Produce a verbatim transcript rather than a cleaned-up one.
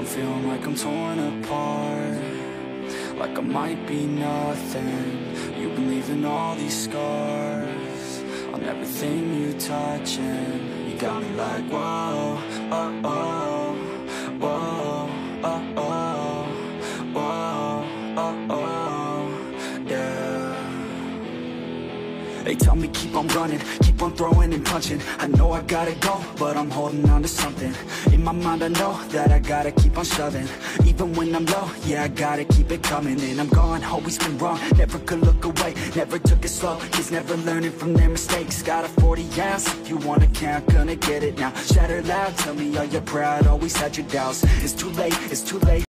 I'm feeling like I'm torn apart, like I might be nothing. You've been leaving all these scars on everything you touch, and you got me like, whoa, oh, oh, whoa, oh, oh, whoa, oh, oh, yeah. They tell me keep on running, keep on throwing and punching. I know I gotta go, but I'm holding on to something. In my mind I know that I gotta keep on shoving. Even when I'm low, yeah, I gotta keep it coming. And I'm gone, always been wrong, never could look away, never took it slow, kids never learning from their mistakes. Got a forty ounce, if you wanna count, gonna get it now. Shatter loud, tell me are you proud, always had your doubts. It's too late, it's too late.